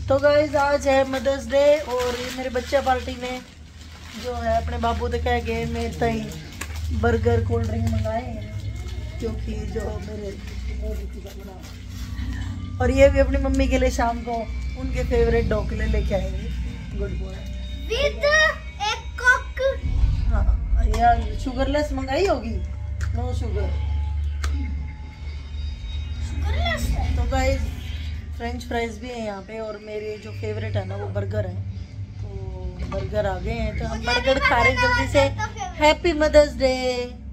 तो गाइस आज है मदर्स डे और ये मेरे बच्चा पार्टी ने जो है अपने बाबू से कह के मेरे ताई बर्गर कोल्ड ड्रिंक मंगाए हैं, क्योंकि जो मेरे और ये भी अपनी मम्मी के लिए शाम को उनके फेवरेट ढोकले लेके आएंगे। गुड बॉय विद एक कोक। हाँ यार शुगरलेस मंगाई होगी, नो शुगर। शुगरलेस है। तो गाइस फ्रेंच फ्राइज भी है यहाँ पे और मेरे जो फेवरेट है ना वो बर्गर है, तो बर्गर आ गए हैं तो हम बर्गर खा रहे हैं जल्दी से। Happy Mother's day.